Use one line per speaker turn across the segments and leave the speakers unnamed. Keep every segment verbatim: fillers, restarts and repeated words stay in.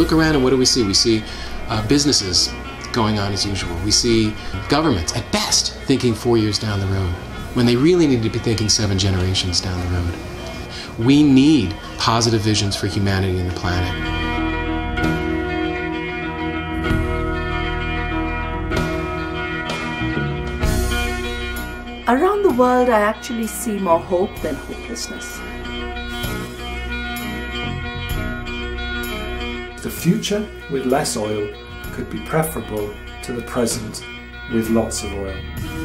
look around and what do we see? We see uh, businesses going on as usual. We see governments, at best, thinking four years down the road, when they really need to be thinking seven generations down the road. We need positive visions for humanity and the planet.
Around the world, I actually see more hope than hopelessness.
The future with less oil could be preferable to the present with lots of oil.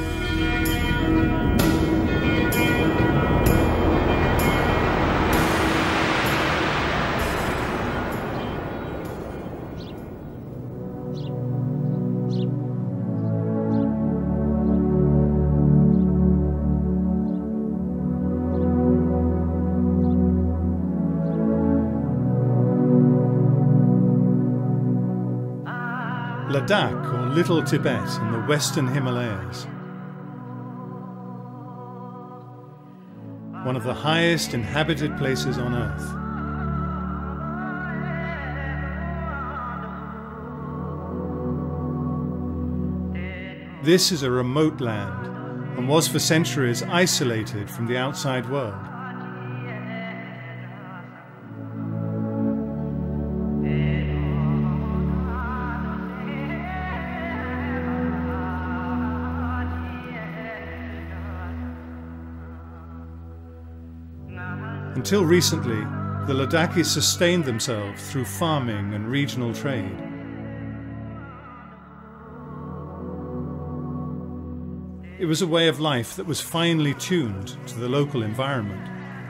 Ladakh, or Little Tibet, in the western Himalayas. One of the highest inhabited places on Earth. This is a remote land and was for centuries isolated from the outside world. Until recently, the Ladakhis sustained themselves through farming and regional trade. It was a way of life that was finely tuned to the local environment.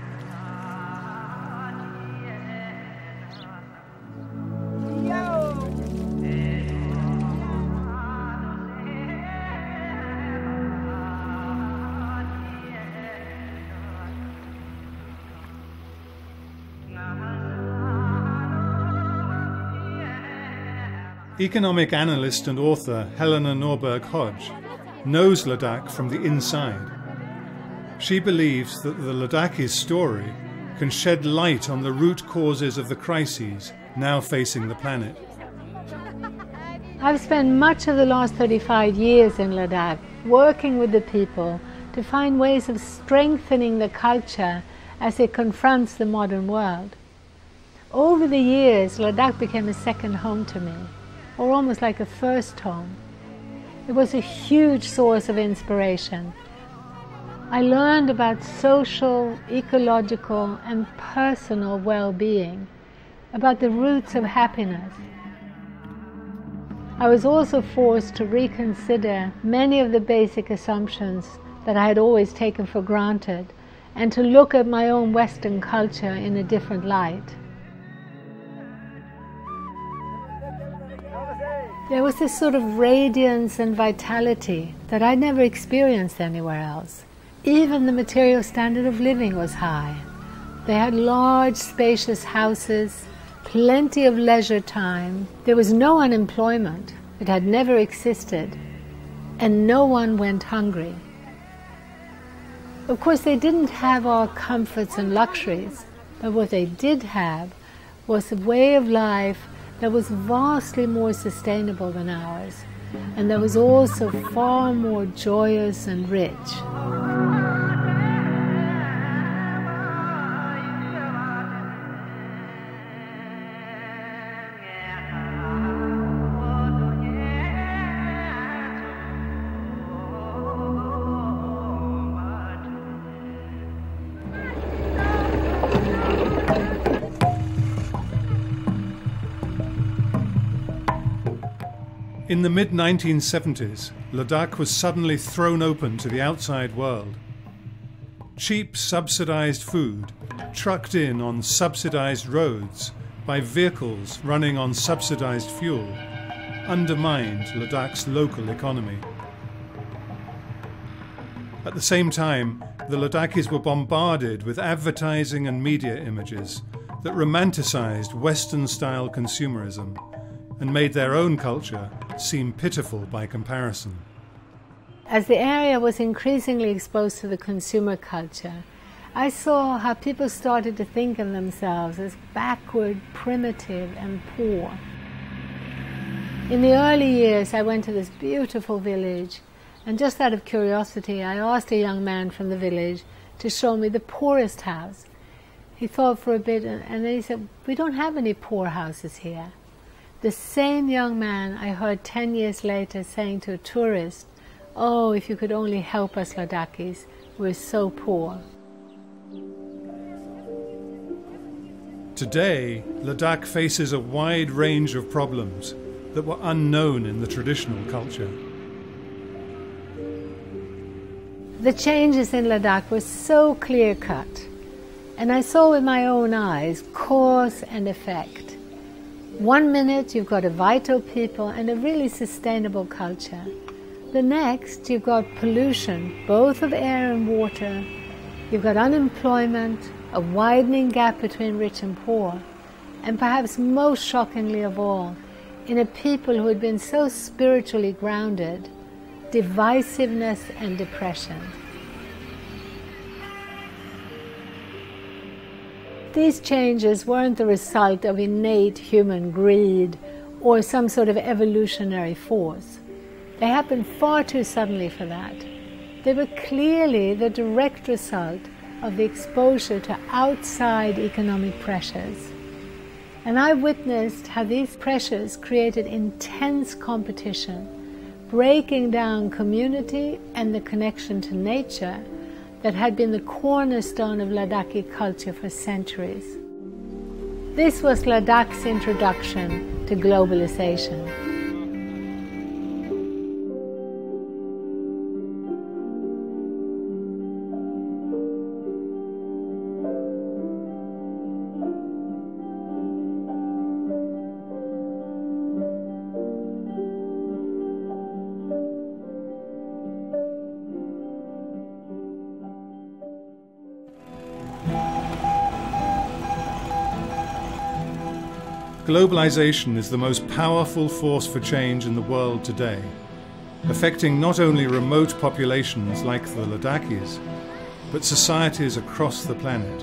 Economic analyst and author Helena Norberg Hodge knows Ladakh from the inside. She believes that the Ladakhis' story can shed light on the root causes of the crises now facing the planet.
I've spent much of the last thirty-five years in Ladakh working with the people to find ways of strengthening the culture as it confronts the modern world. Over the years, Ladakh became a second home to me, or almost like a first home. It was a huge source of inspiration. I learned about social, ecological, and personal well-being, about the roots of happiness. I was also forced to reconsider many of the basic assumptions that I had always taken for granted, and to look at my own Western culture in a different light. There was this sort of radiance and vitality that I'd never experienced anywhere else. Even the material standard of living was high. They had large, spacious houses, plenty of leisure time. There was no unemployment. It had never existed. And no one went hungry. Of course, they didn't have our comforts and luxuries, but what they did have was a way of life that was vastly more sustainable than ours, and that was also far more joyous and rich.
In the mid nineteen seventies, Ladakh was suddenly thrown open to the outside world. Cheap subsidized food, trucked in on subsidized roads by vehicles running on subsidized fuel, undermined Ladakh's local economy. At the same time, the Ladakhis were bombarded with advertising and media images that romanticized Western-style consumerism and made their own culture seem pitiful by comparison.
As the area was increasingly exposed to the consumer culture, I saw how people started to think of themselves as backward, primitive, and poor. In the early years, I went to this beautiful village, and just out of curiosity, I asked a young man from the village to show me the poorest house. He thought for a bit, and then he said, "We don't have any poor houses here." The same young man I heard ten years later saying to a tourist, "Oh, if you could only help us Ladakis, we're so poor."
Today, Ladakh faces a wide range of problems that were unknown in the traditional culture.
The changes in Ladakh were so clear-cut, and I saw with my own eyes cause and effect. One minute you've got a vital people and a really sustainable culture. The next you've got pollution, both of air and water. You've got unemployment, a widening gap between rich and poor, and perhaps most shockingly of all, in a people who had been so spiritually grounded, divisiveness and depression. These changes weren't the result of innate human greed or some sort of evolutionary force. They happened far too suddenly for that. They were clearly the direct result of the exposure to outside economic pressures. And I witnessed how these pressures created intense competition, breaking down community and the connection to nature that had been the cornerstone of Ladakhi culture for centuries. This was Ladakh's introduction to globalization.
Globalization is the most powerful force for change in the world today, affecting not only remote populations like the Ladakhis, but societies across the planet.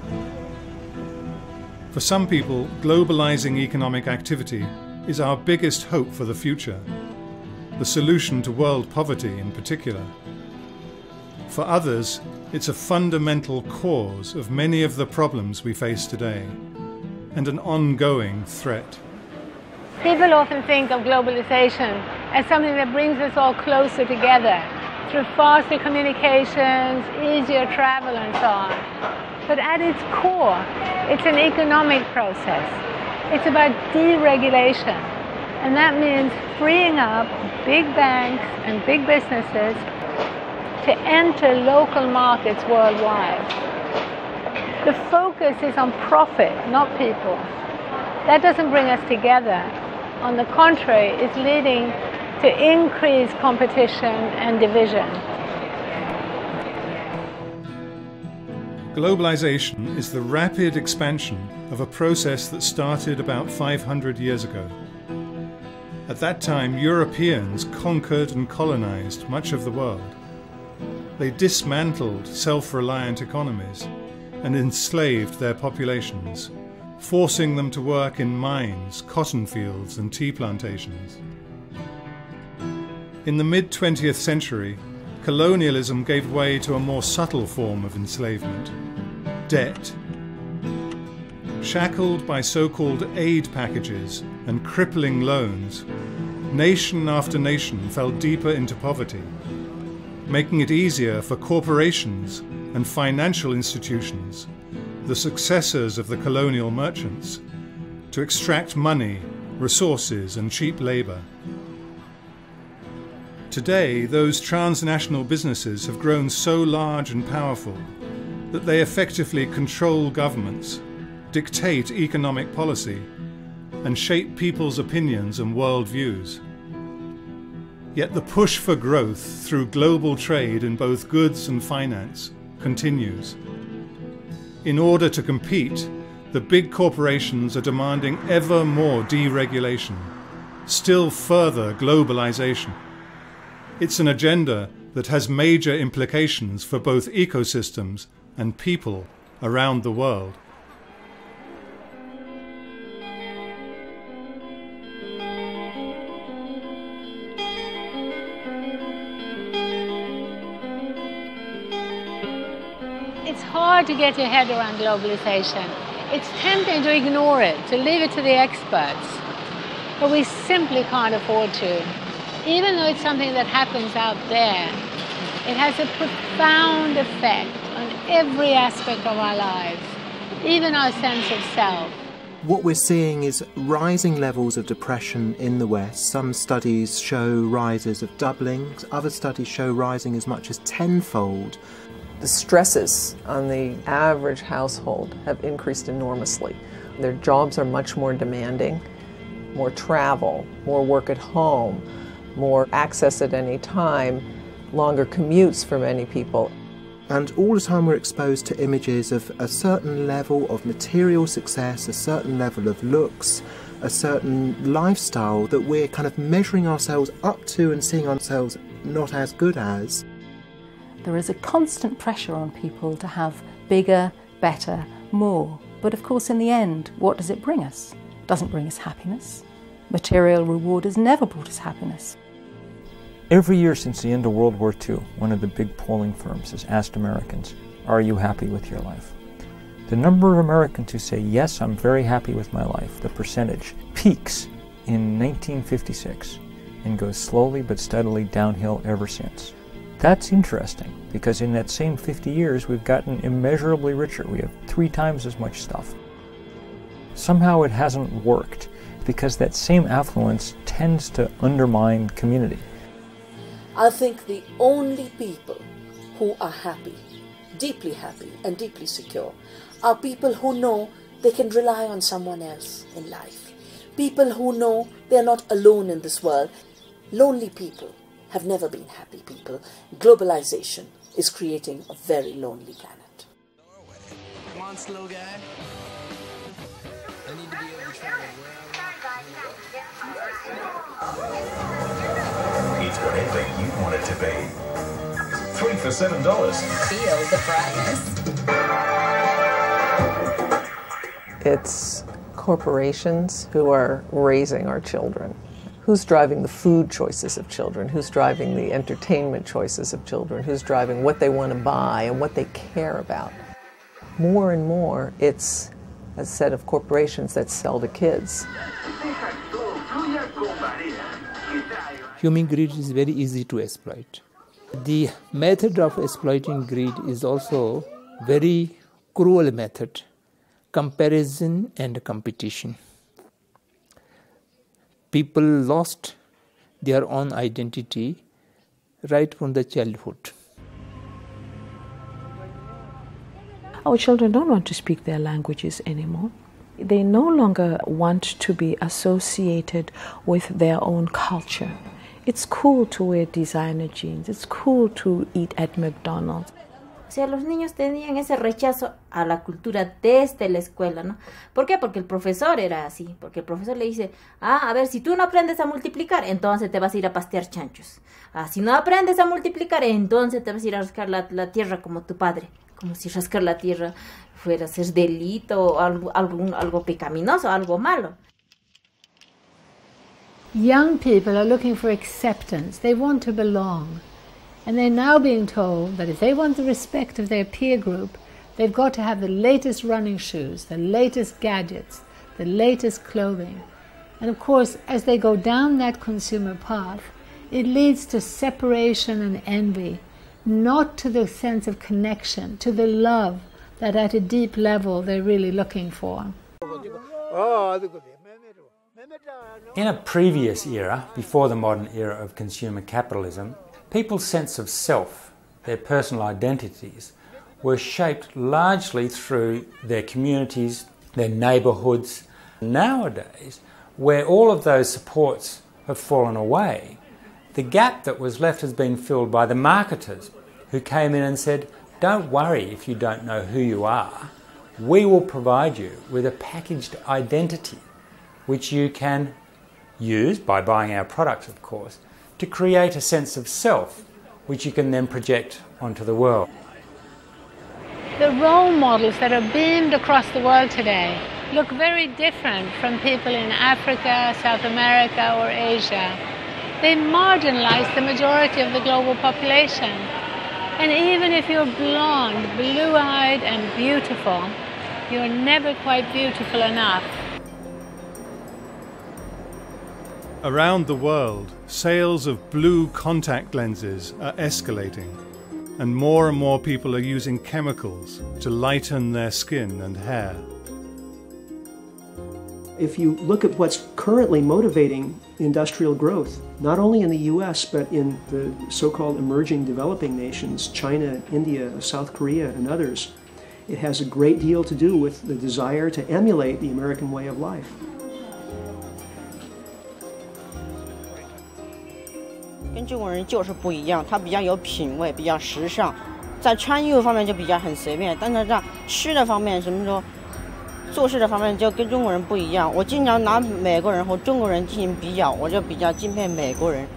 For some people, globalizing economic activity is our biggest hope for the future, the solution to world poverty in particular. For others, it's a fundamental cause of many of the problems we face today, and an ongoing threat.
People often think of globalization as something that brings us all closer together through faster communications, easier travel and so on. But at its core, it's an economic process. It's about deregulation. And that means freeing up big banks and big businesses to enter local markets worldwide. The focus is on profit, not people. That doesn't bring us together. On the contrary, it's leading to increased competition and division.
Globalization is the rapid expansion of a process that started about five hundred years ago. At that time, Europeans conquered and colonized much of the world. They dismantled self-reliant economies and enslaved their populations, forcing them to work in mines, cotton fields, and tea plantations. In the mid-twentieth century, colonialism gave way to a more subtle form of enslavement: debt. Shackled by so-called aid packages and crippling loans, nation after nation fell deeper into poverty, making it easier for corporations and financial institutions, the successors of the colonial merchants, to extract money, resources, and cheap labor. Today, those transnational businesses have grown so large and powerful that they effectively control governments, dictate economic policy, and shape people's opinions and worldviews. Yet the push for growth through global trade in both goods and finance continues. In order to compete, the big corporations are demanding ever more deregulation, still further globalization. It's an agenda that has major implications for both ecosystems and people around the world.
It's hard to get your head around globalization. It's tempting to ignore it, to leave it to the experts. But we simply can't afford to. Even though it's something that happens out there, it has a profound effect on every aspect of our lives, even our sense of self.
What we're seeing is rising levels of depression in the West. Some studies show rises of doubling, other studies show rising as much as tenfold.
The stresses on the average household have increased enormously. Their jobs are much more demanding, more travel, more work at home, more access at any time, longer commutes for many people.
And all the time we're exposed to images of a certain level of material success, a certain level of looks, a certain lifestyle that we're kind of measuring ourselves up to and seeing ourselves not as good as.
There is a constant pressure on people to have bigger, better, more. But of course, in the end, what does it bring us? It doesn't bring us happiness. Material reward has never brought us happiness.
Every year since the end of World War Two, one of the big polling firms has asked Americans, are you happy with your life? The number of Americans who say, yes, I'm very happy with my life, the percentage, peaks in nineteen fifty-six and goes slowly but steadily downhill ever since. That's interesting, because in that same fifty years, we've gotten immeasurably richer. We have three times as much stuff. Somehow it hasn't worked, because that same affluence tends to undermine community.
I think the only people who are happy, deeply happy and deeply secure, are people who know they can rely on someone else in life. People who know they're not alone in this world. Lonely people have never been happy people. Globalization is creating a very lonely planet.
Come on, slow guy. I need to be able to travel wherever.
It's whatever you want it to be. Three for seven dollars.
Feel the brightness.
It's corporations who are raising our children. Who's driving the food choices of children? Who's driving the entertainment choices of children? Who's driving what they want to buy and what they care about? More and more, it's a set of corporations that sell to kids.
Human greed is very easy to exploit. The method of exploiting greed is also very cruel method, comparison and competition. People lost their own identity right from the childhood.
Our children don't want to speak their languages anymore. They no longer want to be associated with their own culture. It's cool to wear designer jeans. It's cool to eat at McDonald's.
O sea, los niños tenían ese rechazo a la cultura desde la escuela, ¿no? ¿Por qué? Porque el profesor era así. Porque el profesor le dice, ah, a ver, si tú no aprendes a multiplicar, entonces te vas a ir a pastear chanchos. Ah, si no aprendes a multiplicar, entonces te vas a ir a rascar la, la tierra como tu padre. Como si rascar la tierra fuera a ser delito o algo, algo, algo pecaminoso, algo malo.
Young people are looking for acceptance. They want to belong. And they're now being told that if they want the respect of their peer group, they've got to have the latest running shoes, the latest gadgets, the latest clothing. And of course, as they go down that consumer path, it leads to separation and envy, not to the sense of connection, to the love that at a deep level they're really looking for.
In a previous era, before the modern era of consumer capitalism, people's sense of self, their personal identities, were shaped largely through their communities, their neighbourhoods. Nowadays, where all of those supports have fallen away, the gap that was left has been filled by the marketers who came in and said, don't worry if you don't know who you are. We will provide you with a packaged identity which you can use, by buying our products of course, to create a sense of self which you can then project onto the world.
The role models that are beamed across the world today look very different from people in Africa, South America, or Asia. They marginalize the majority of the global population. And even if you're blonde, blue-eyed, and beautiful, you're never quite beautiful enough.
Around the world, sales of blue contact lenses are escalating, and more and more people are using chemicals to lighten their skin and hair.
If you look at what's currently motivating industrial growth, not only in the U S, but in the so-called emerging developing nations, China, India, South Korea, and others, it has a great deal to do with the desire to emulate the American way of life.
跟中国人就是不一样，他比较有品味，比较时尚，在穿衣服方面就比较很随便，但是在吃的方面，什么说做事的方面就跟中国人不一样。我经常拿美国人和中国人进行比较，我就比较敬佩美国人。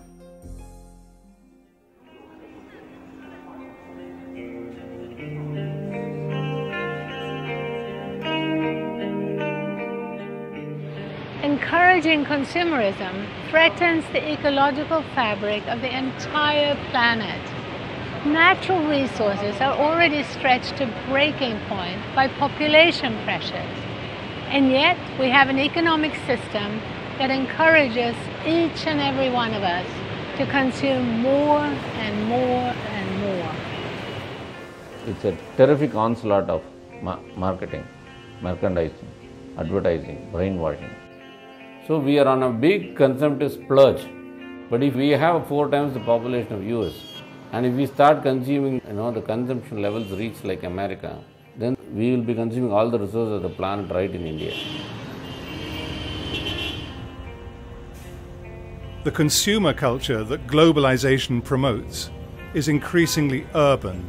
Encouraging consumerism threatens the ecological fabric of the entire planet. Natural resources are already stretched to breaking point by population pressures. And yet we have an economic system that encourages each and every one of us to consume more and more and more.
It's a terrific onslaught of ma marketing, merchandising, advertising, brainwashing. So we are on a big consumptive splurge. But if we have four times the population of U S, and if we start consuming, you know, the consumption levels reach like America, then we will be consuming all the resources of the planet right in India.
The consumer culture that globalization promotes is increasingly urban.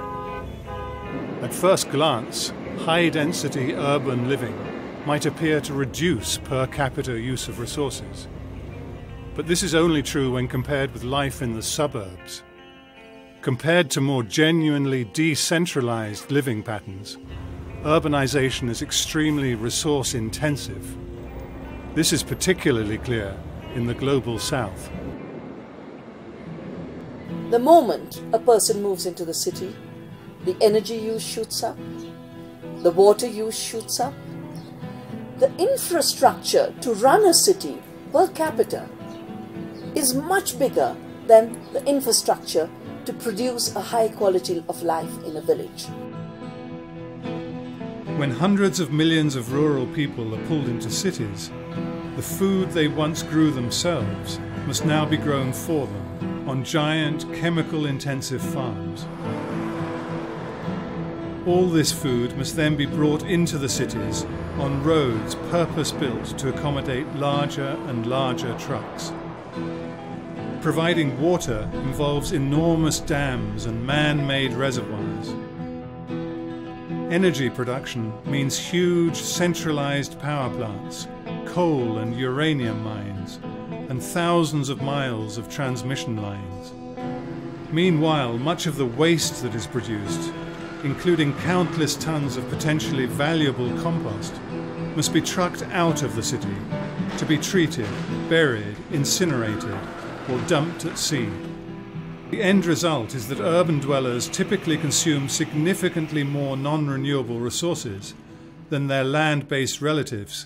At first glance, high-density urban living might appear to reduce per capita use of resources. But this is only true when compared with life in the suburbs. Compared to more genuinely decentralized living patterns, urbanization is extremely resource-intensive. This is particularly clear in the global south.
The moment a person moves into the city, the energy use shoots up, the water use shoots up. The infrastructure to run a city per capita is much bigger than the infrastructure to produce a high quality of life in a village.
When hundreds of millions of rural people are pulled into cities, the food they once grew themselves must now be grown for them on giant chemical-intensive farms. All this food must then be brought into the cities on roads purpose-built to accommodate larger and larger trucks. Providing water involves enormous dams and man-made reservoirs. Energy production means huge centralized power plants, coal and uranium mines, and thousands of miles of transmission lines. Meanwhile, much of the waste that is produced, including countless tons of potentially valuable compost, must be trucked out of the city to be treated, buried, incinerated, or dumped at sea. The end result is that urban dwellers typically consume significantly more non-renewable resources than their land-based relatives.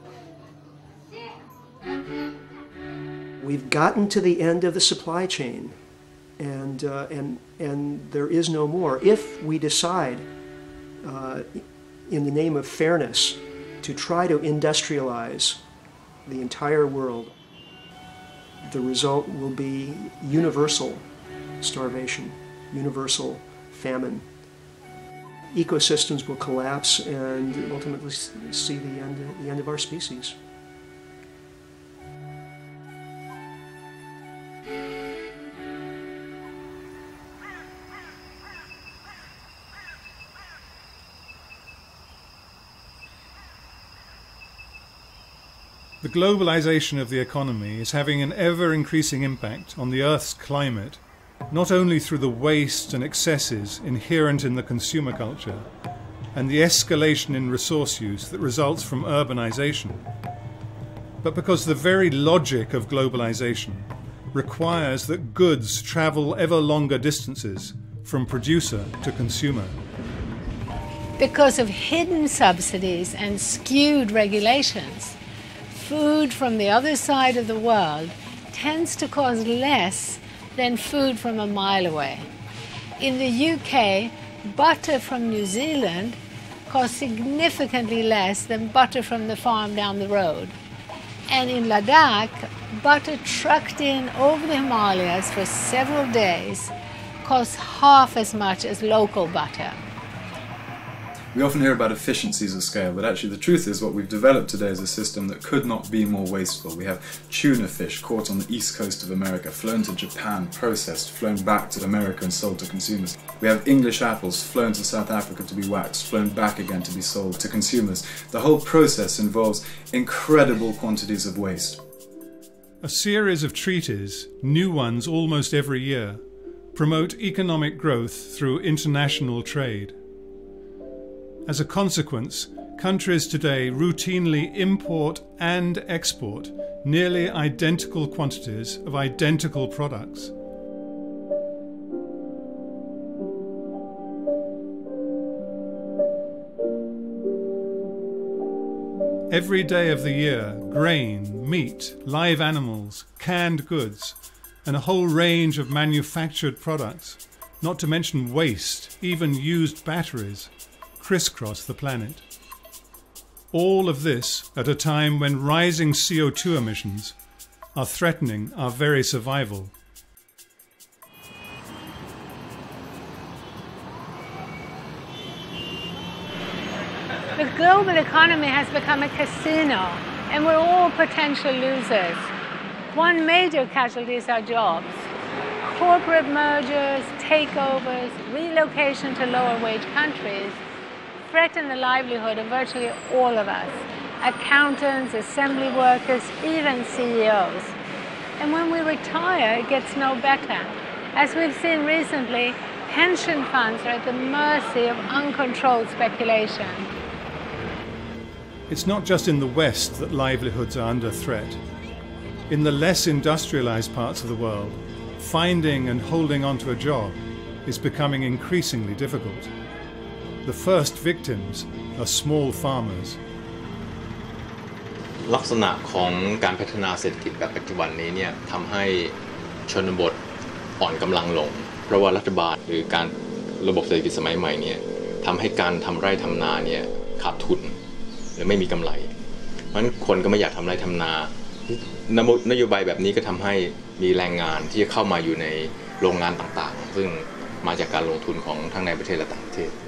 We've gotten to the end of the supply chain, and, uh, and, and there is no more. If we decide, uh, in the name of fairness, to try to industrialize the entire world, the result will be universal starvation, universal famine. Ecosystems will collapse and ultimately see the end, the end of our species.
The globalization of the economy is having an ever-increasing impact on the Earth's climate not only through the waste and excesses inherent in the consumer culture and the escalation in resource use that results from urbanization, but because the very logic of globalization requires that goods travel ever longer distances from producer to consumer.
Because of hidden subsidies and skewed regulations, food from the other side of the world tends to cost less than food from a mile away. In the U K, butter from New Zealand costs significantly less than butter from the farm down the road. And in Ladakh, butter trucked in over the Himalayas for several days costs half as much as local butter.
We often hear about efficiencies of scale, but actually the truth is what we've developed today is a system that could not be more wasteful. We have tuna fish caught on the east coast of America, flown to Japan, processed, flown back to America and sold to consumers. We have English apples flown to South Africa to be waxed, flown back again to be sold to consumers. The whole process involves incredible quantities of waste.
A series of treaties, new ones almost every year, promote economic growth through international trade. As a consequence, countries today routinely import and export nearly identical quantities of identical products. Every day of the year, grain, meat, live animals, canned goods, and a whole range of manufactured products, not to mention waste, even used batteries, crisscross the planet. All of this at a time when rising C O two emissions are threatening our very survival.
The global economy has become a casino, and we're all potential losers. One major casualty is our jobs. Corporate mergers, takeovers, relocation to lower wage countries threaten the livelihood of virtually all of us. Accountants, assembly workers, even C E Os. And when we retire, it gets no better. As we've seen recently, pension funds are at the mercy of uncontrolled speculation.
It's not just in the West that livelihoods are under threat. In the less industrialized parts of the world, finding and holding onto a job is becoming increasingly difficult. The first victims are small farmers.
ลักษณะของการพัฒนาเศรษฐกิจแบบปัจจุบันนี้เนี่ยทำให้ชนบทอ่อนกำลังลงเพราะว่ารัฐบาลหรือการระบบเศรษฐกิจสมัยใหม่เนี่ยทำให้การทำไร่ทำนาเนี่ยขาดทุนหรือไม่มีกำไรเพราะฉะนั้นคนก็ไม่อยากทำไร่ทำนานโยบายแบบนี้ก็ทำให้มีแรงงานที่จะเข้ามาอยู่ในโรงงานต่างๆซึ่งมาจากการลงทุนของทั้งในประเทศและต่างประเทศ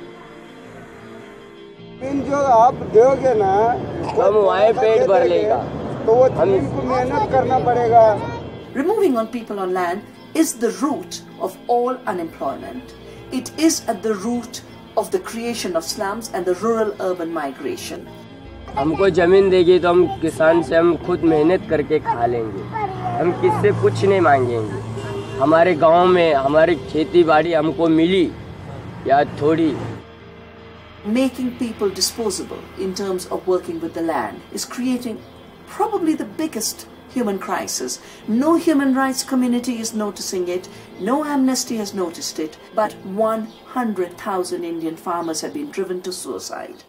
जो आप दोगे ना हम वहीं पेट भर लेगा तो वो टीम को मेहनत करना पड़ेगा.
Removing on people on land is the root of all unemployment. It is at the root of the creation of slums and the rural-urban migration.
हमको जमीन देगी तो हम किसान से हम खुद मेहनत करके खा लेंगे. हम किससे कुछ नहीं मांगेंगे. हमारे गांव में हमारी खेती बाड़ी हमको मिली या थोड़ी.
Making people disposable in terms of working with the land is creating probably the biggest human crisis. No human rights community is noticing it, no Amnesty has noticed it, but one hundred thousand Indian farmers have been driven to suicide.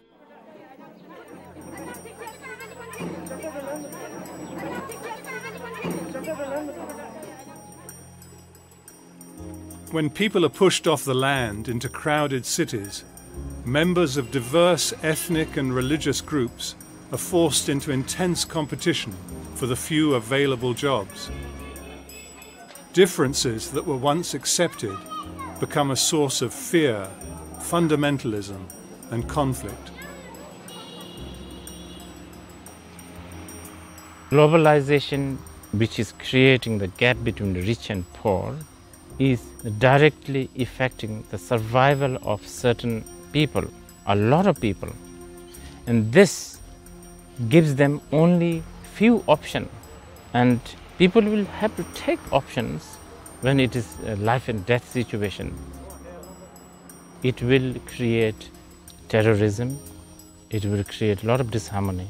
When people are pushed off the land into crowded cities, members of diverse ethnic and religious groups are forced into intense competition for the few available jobs. Differences that were once accepted become a source of fear, fundamentalism, and conflict.
Globalization, which is creating the gap between the rich and poor, is directly affecting the survival of certain people, a lot of people, and this gives them only few options, and people will have to take options when it is a life and death situation, it will create terrorism, it will create a lot of disharmony.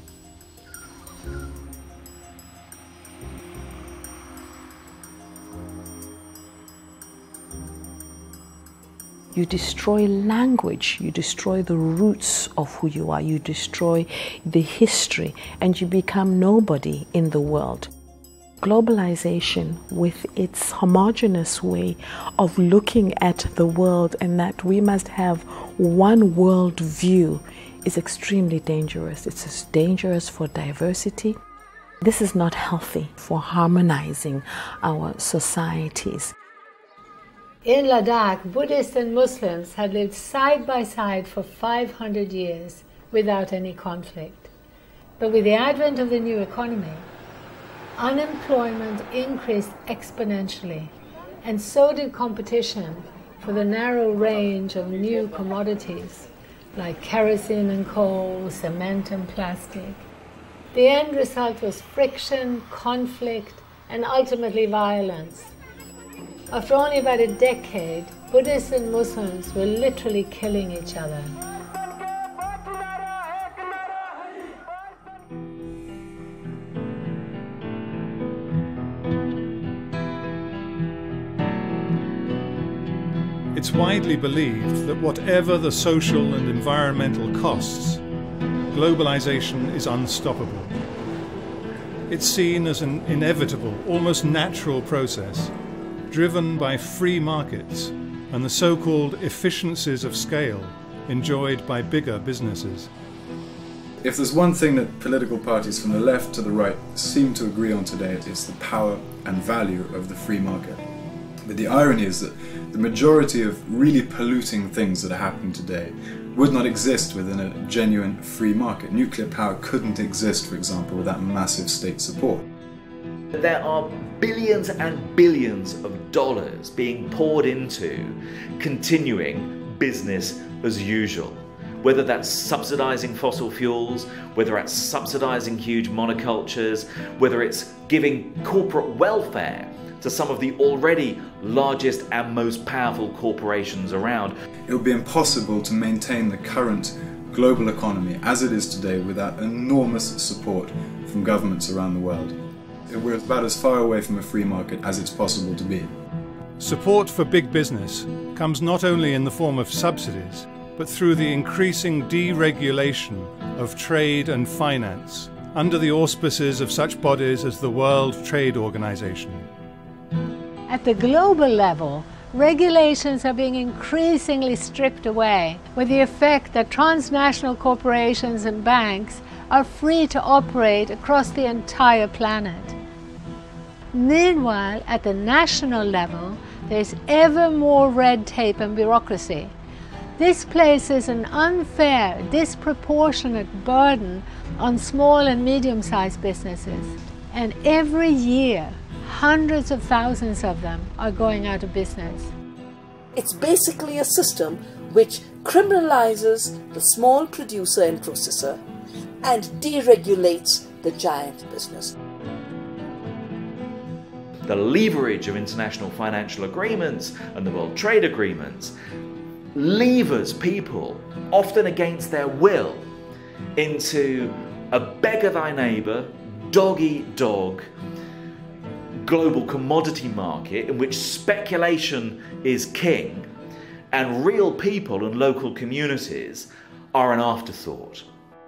You destroy language, you destroy the roots of who you are, you destroy the history, and you become nobody in the world. Globalization, with its homogeneous way of looking at the world and that we must have one world view, is extremely dangerous. It's as dangerous for diversity. This is not healthy for harmonizing our societies.
In Ladakh, Buddhists and Muslims had lived side by side for five hundred years without any conflict. But with the advent of the new economy, unemployment increased exponentially, and so did competition for the narrow range of new commodities like kerosene and coal, cement and plastic. The end result was friction, conflict, and ultimately violence. After only about a decade, Buddhists and Muslims were literally killing each other.
It's widely believed that whatever the social and environmental costs, globalization is unstoppable. It's seen as an inevitable, almost natural process, driven by free markets and the so-called efficiencies of scale enjoyed by bigger businesses.
If there's one thing that political parties from the left to the right seem to agree on today, it is the power and value of the free market. But the irony is that the majority of really polluting things that are happening today would not exist within a genuine free market. Nuclear power couldn't exist, for example, without massive state support.
There are billions and billions of dollars being poured into continuing business as usual. Whether that's subsidizing fossil fuels, whether it's subsidizing huge monocultures, whether it's giving corporate welfare to some of the already largest and most powerful corporations around.
It would be impossible to maintain the current global economy as it is today without enormous support from governments around the world. We're about as far away from a free market as it's possible to be.
Support for big business comes not only in the form of subsidies, but through the increasing deregulation of trade and finance under the auspices of such bodies as the World Trade Organization.
At the global level, regulations are being increasingly stripped away, with the effect that transnational corporations and banks are free to operate across the entire planet. Meanwhile, at the national level, there's ever more red tape and bureaucracy. This places an unfair, disproportionate burden on small and medium-sized businesses. And every year, hundreds of thousands of them are going out of business.
It's basically a system which criminalizes the small producer and processor and deregulates the giant business.
The leverage of international financial agreements and the World Trade Agreements levers people, often against their will, into a beggar thy neighbour, dog-eat-dog global commodity market in which speculation is king and real people and local communities are an afterthought.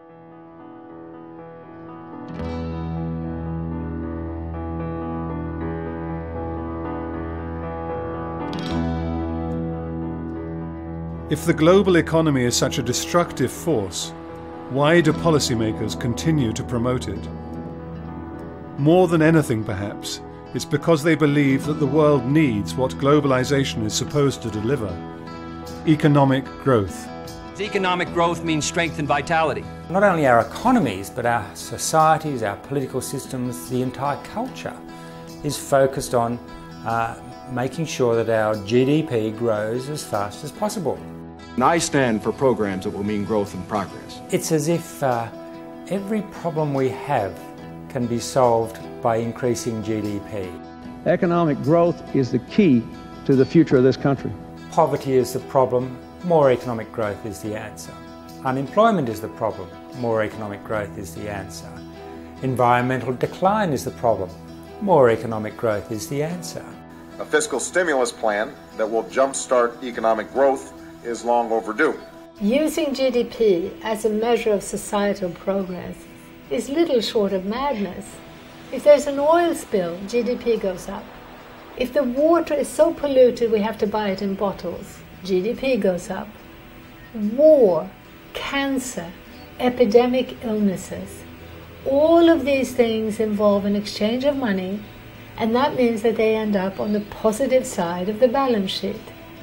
If the global economy is such a destructive force, why do policymakers continue to promote it? More than anything, perhaps, it's because they believe that the world needs what globalization is supposed to deliver: economic growth.
Economic growth means strength and vitality.
Not only our economies, but our societies, our political systems, the entire culture is focused on uh, making sure that our G D P grows as fast as possible.
And I stand for programs that will mean growth and progress.
It's as if uh, every problem we have can be solved by increasing G D P.
Economic growth is the key to the future of this country.
Poverty is the problem, more economic growth is the answer. Unemployment is the problem, more economic growth is the answer. Environmental decline is the problem, more economic growth is the answer.
A fiscal stimulus plan that will jumpstart economic growth is long overdue.
Using G D P as a measure of societal progress is little short of madness. If there's an oil spill, G D P goes up. If the water is so polluted we have to buy it in bottles, G D P goes up. War, cancer, epidemic illnesses, all of these things involve an exchange of money, and that means that they end up on the positive side of the balance sheet.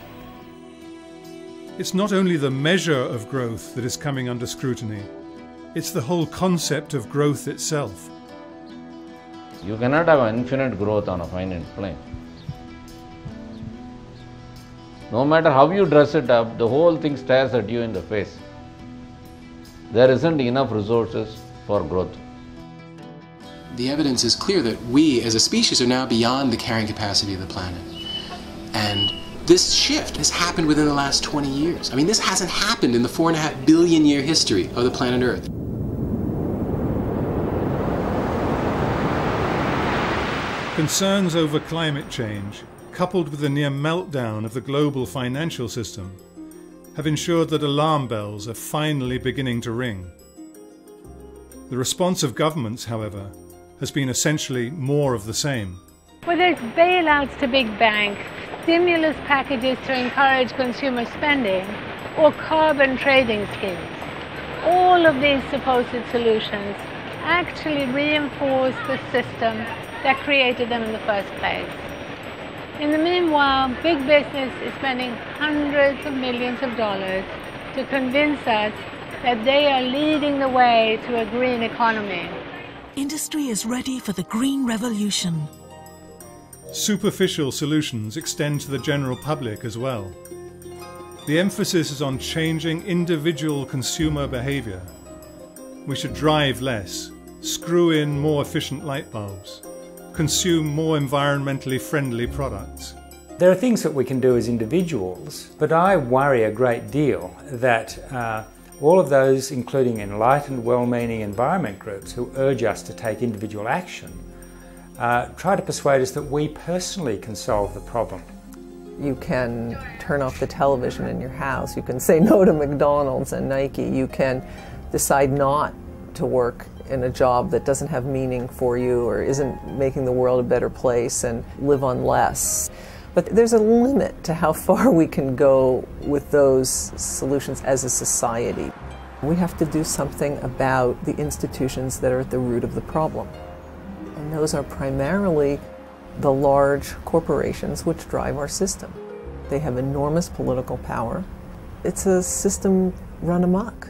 It's not only the measure of growth that is coming under scrutiny, it's the whole concept of growth itself.
You cannot have infinite growth on a finite plane. No matter how you dress it up, the whole thing stares at you in the face. There isn't enough resources for growth.
The evidence is clear that we as a species are now beyond the carrying capacity of the planet. And this shift has happened within the last twenty years. I mean, this hasn't happened in the four and a half billion year history of the planet Earth.
Concerns over climate change, coupled with the near meltdown of the global financial system, have ensured that alarm bells are finally beginning to ring. The response of governments, however, has been essentially more of the same.
Whether it's bailouts to big banks, stimulus packages to encourage consumer spending, or carbon trading schemes, all of these supposed solutions actually reinforce the system that created them in the first place. In the meanwhile, big business is spending hundreds of millions of dollars to convince us that they are leading the way to a green economy.
Industry is ready for the green revolution.
Superficial solutions extend to the general public as well. The emphasis is on changing individual consumer behavior. We should drive less, screw in more efficient light bulbs, consume more environmentally friendly products.
There are things that we can do as individuals, but I worry a great deal that uh, all of those, including enlightened, well-meaning environment groups who urge us to take individual action, uh, try to persuade us that we personally can solve the problem.
You can turn off the television in your house. You can say no to McDonald's and Nike. You can decide not to work in a job that doesn't have meaning for you or isn't making the world a better place and live on less. But there's a limit to how far we can go with those solutions as a society. We have to do something about the institutions that are at the root of the problem. And those are primarily the large corporations which drive our system. They have enormous political power. It's a system run amok.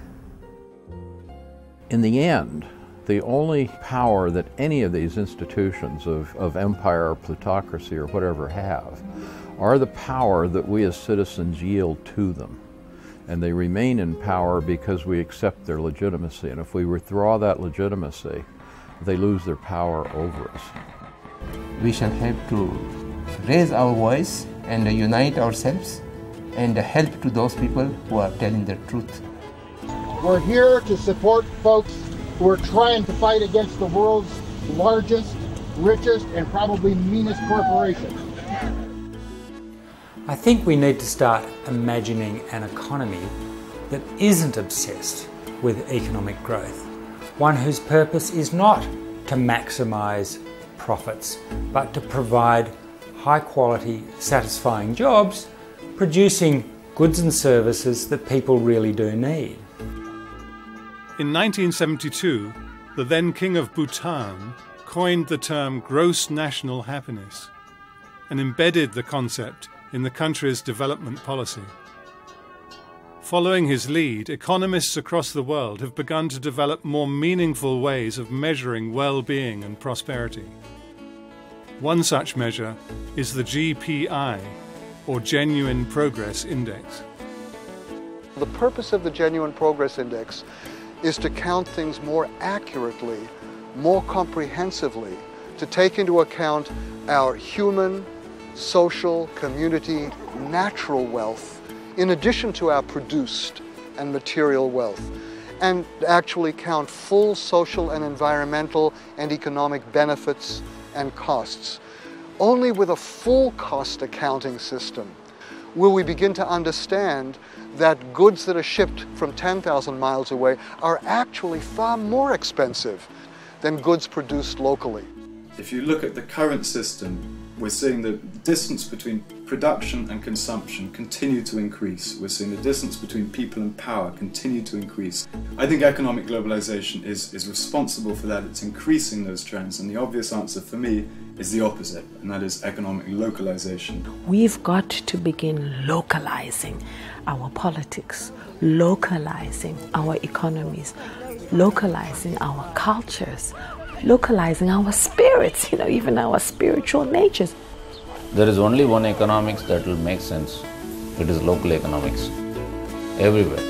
In the end, the only power that any of these institutions of, of empire or plutocracy or whatever have are the power that we as citizens yield to them. And they remain in power because we accept their legitimacy. And if we withdraw that legitimacy, they lose their power over us.
We shall have to raise our voice and unite ourselves and help to those people who are telling the truth.
We're here to support folks who are trying to fight against the world's largest, richest, and probably meanest corporation.
I think we need to start imagining an economy that isn't obsessed with economic growth, one whose purpose is not to maximize profits, but to provide high-quality, satisfying jobs, producing goods and services that people really do need.
In nineteen seventy-two, the then King of Bhutan coined the term gross national happiness and embedded the concept in the country's development policy. Following his lead, economists across the world have begun to develop more meaningful ways of measuring well-being and prosperity. One such measure is the G P I, or Genuine Progress Index.
The purpose of the Genuine Progress Index is to count things more accurately, more comprehensively, to take into account our human, social, community, natural wealth, in addition to our produced and material wealth, and actually count full social and environmental and economic benefits and costs. Only with a full cost accounting system will we begin to understand that goods that are shipped from ten thousand miles away are actually far more expensive than goods produced locally.
If you look at the current system, we're seeing the distance between production and consumption continue to increase. We're seeing the distance between people and power continue to increase. I think economic globalization is, is responsible for that. It's increasing those trends, and the obvious answer for me is the opposite, and that is economic localization.
We've got to begin localizing our politics, localizing our economies, localizing our cultures, localizing our spirits, you know, even our spiritual natures.
There is only one economics that will make sense. It is local economics. Everywhere.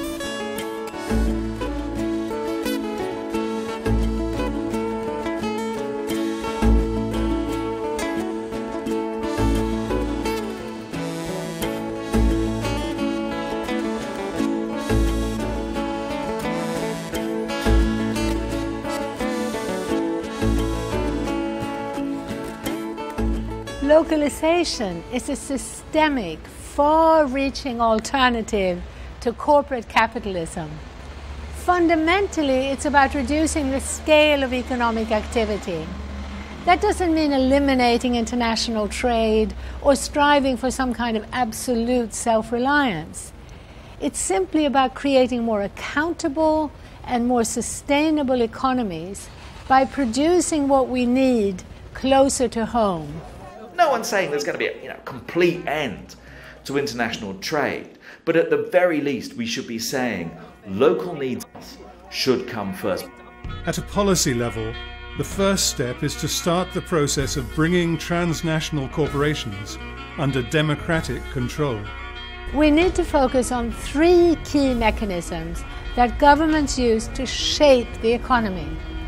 Localization is a systemic, far-reaching alternative to corporate capitalism. Fundamentally, it's about reducing the scale of economic activity. That doesn't mean eliminating international trade or striving for some kind of absolute self-reliance. It's simply about creating more accountable and more sustainable economies by producing what we need closer to home.
No one's saying there's going to be a you know, complete end to international trade, but at the very least we should be saying local needs should come first.
At a policy level, the first step is to start the process of bringing transnational corporations under democratic control.
We need to focus on three key mechanisms that governments use to shape the economy.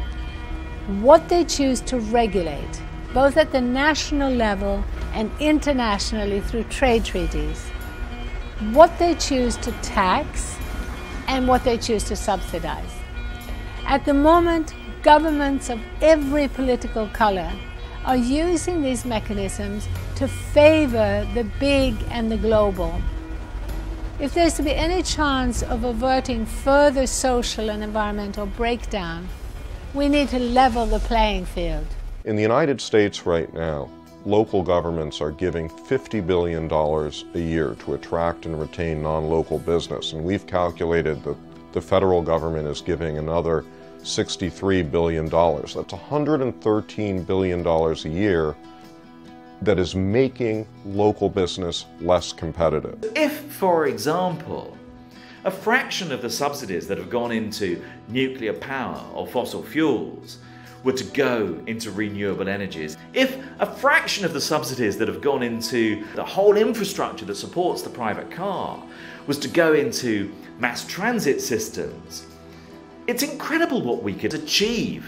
What they choose to regulate, both at the national level and internationally through trade treaties. What they choose to tax and what they choose to subsidize. At the moment, governments of every political color are using these mechanisms to favor the big and the global. If there's to be any chance of averting further social and environmental breakdown, we need to level the playing field.
In the United States right now, local governments are giving fifty billion dollars a year to attract and retain non-local business, and we've calculated that the federal government is giving another sixty-three billion dollars. That's one hundred thirteen billion dollars a year that is making local business less competitive.
If, for example, a fraction of the subsidies that have gone into nuclear power or fossil fuels were to go into renewable energies, if a fraction of the subsidies that have gone into the whole infrastructure that supports the private car was to go into mass transit systems, it's incredible what we could achieve.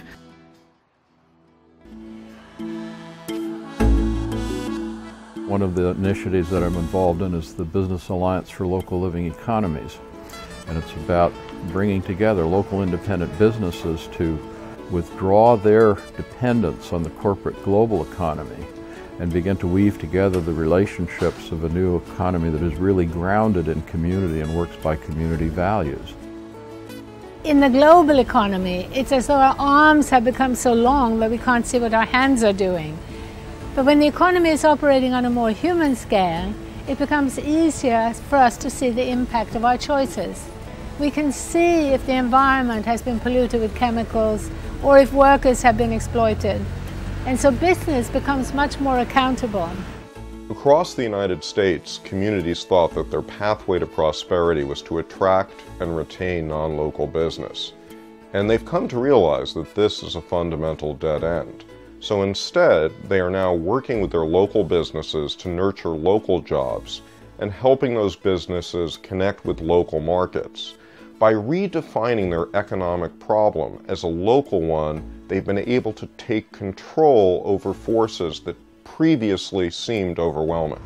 One of the initiatives that I'm involved in is the Business Alliance for Local Living Economies, and it's about bringing together local independent businesses to withdraw their dependence on the corporate global economy and begin to weave together the relationships of a new economy that is really grounded in community and works by community values.
In the global economy, it's as though our arms have become so long that we can't see what our hands are doing. But when the economy is operating on a more human scale, it becomes easier for us to see the impact of our choices. We can see if the environment has been polluted with chemicals or if workers have been exploited. And so business becomes much more accountable.
Across the United States, communities thought that their pathway to prosperity was to attract and retain non-local business. And they've come to realize that this is a fundamental dead end. So instead, they are now working with their local businesses to nurture local jobs and helping those businesses connect with local markets. By redefining their economic problem as a local one, they've been able to take control over forces that previously seemed overwhelming.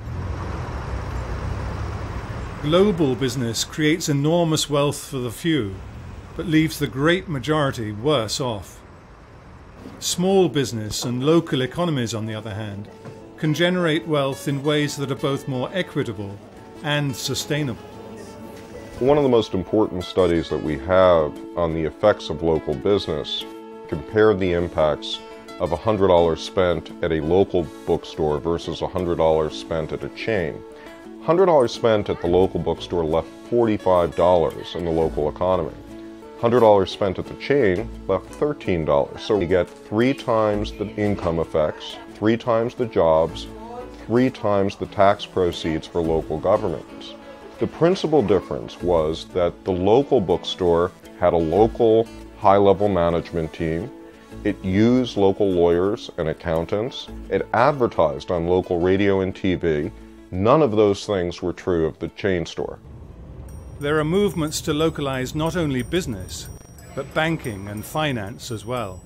Global business creates enormous wealth for the few, but leaves the great majority worse off. Small business and local economies, on the other hand, can generate wealth in ways that are both more equitable and sustainable.
One of the most important studies that we have on the effects of local business compared the impacts of one hundred dollars spent at a local bookstore versus one hundred dollars spent at a chain. one hundred dollars spent at the local bookstore left forty-five dollars in the local economy. one hundred dollars spent at the chain left thirteen dollars. So you get three times the income effects, three times the jobs, three times the tax proceeds for local governments. The principal difference was that the local bookstore had a local high-level management team. It used local lawyers and accountants. It advertised on local radio and T V. None of those things were true of the chain store.
There are movements to localize not only business, but banking and finance as well.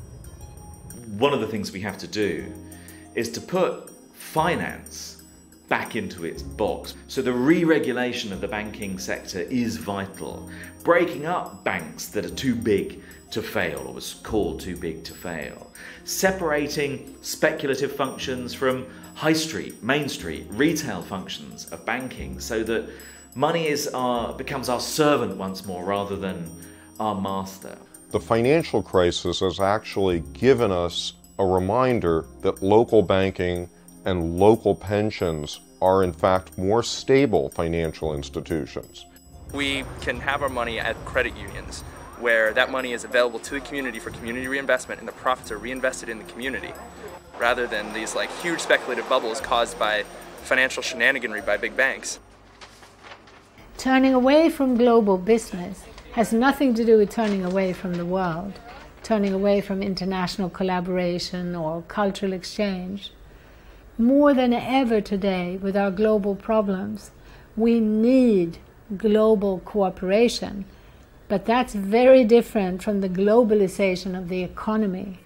One of the things we have to do is to put finance back into its box. So the re-regulation of the banking sector is vital. Breaking up banks that are too big to fail, or was called too big to fail. Separating speculative functions from high street, main street, retail functions of banking so that money is our, becomes our servant once more rather than our master.
The financial crisis has actually given us a reminder that local banking and local pensions are in fact more stable financial institutions.
We can have our money at credit unions where that money is available to the community for community reinvestment and the profits are reinvested in the community rather than these like huge speculative bubbles caused by financial shenaniganry by big banks.
Turning away from global business has nothing to do with turning away from the world, turning away from international collaboration or cultural exchange. More than ever today, with our global problems, we need global cooperation, but that's very different from the globalization of the economy.